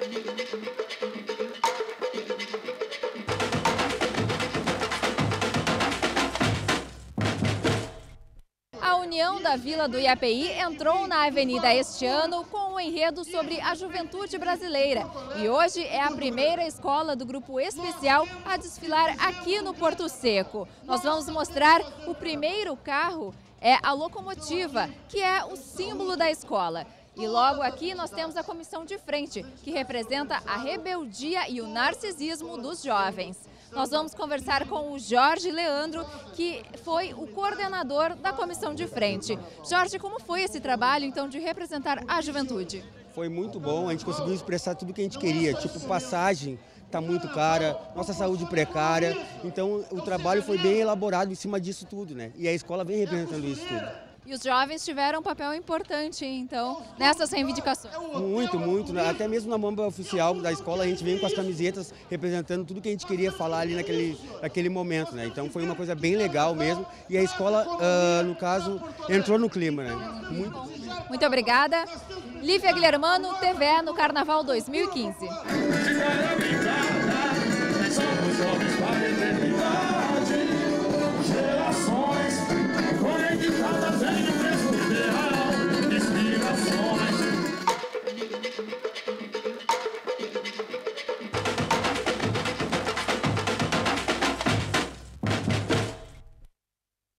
A União da Vila do Iapeí entrou na avenida este ano com um enredo sobre a juventude brasileira. E hoje é a primeira escola do grupo especial a desfilar aqui no Porto Seco. Nós vamos mostrar o primeiro carro, é a locomotiva, que é o símbolo da escola. E logo aqui nós temos a comissão de frente, que representa a rebeldia e o narcisismo dos jovens. Nós vamos conversar com o Jorge Leandro, que foi o coordenador da comissão de frente. Jorge, como foi esse trabalho, então, de representar a juventude? Foi muito bom, a gente conseguiu expressar tudo o que a gente queria, tipo passagem está muito cara, nossa saúde precária, então o trabalho foi bem elaborado em cima disso tudo, né? E a escola vem representando isso tudo. E os jovens tiveram um papel importante, então, nessas reivindicações. Muito, muito. Até mesmo na mamba oficial da escola, a gente vem com as camisetas representando tudo que a gente queria falar ali naquele momento, né? Então foi uma coisa bem legal mesmo. E a escola, no caso, entrou no clima, né? Muito obrigada. Lívia Guilhermano, TVE no Carnaval 2015.